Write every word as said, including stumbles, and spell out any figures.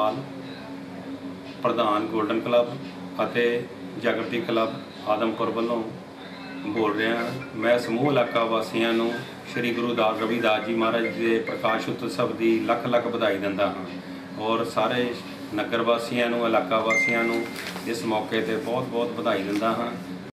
लाल, प्रधान golden club ਅਤੇ जागृति club Adampur ਵੱਲੋਂ बोल रहा। मैं समूह इलाका वासियों ਨੂੰ श्री गुरु रविदास जी महाराज के प्रकाश उत्सव की लख लख बधाई दिंदा हाँ और सारे नगर वासियों, इलाका वासियों इस मौके पर बहुत बहुत बधाई दिंदा हाँ।